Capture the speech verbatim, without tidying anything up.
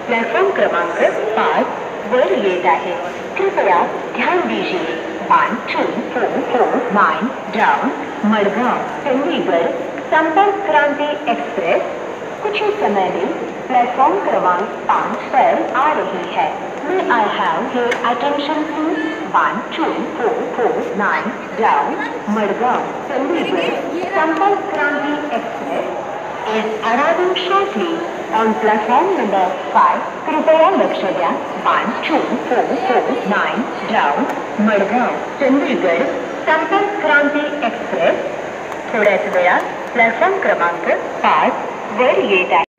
Platform क्रमांक पाच वर येत आहे. कृपया ध्यान दीजिए. One two four four nine down Madgaon Chandigarh Sampark Kranti express कुछ ही समय में प्लेटफॉर्म क्रमांक पाँच पर आ रही है. May I have your attention please. One two four four nine down Madgaon Chandigarh Sampark Kranti express is arriving shortly on platform number five. कृपया लक्ष द्या. One two four four nine down Madgaon Chandigarh Sampark Kranti express थोड्याच वेळात प्लॅटफॉर्म क्रमांक पाच वर येत आहे.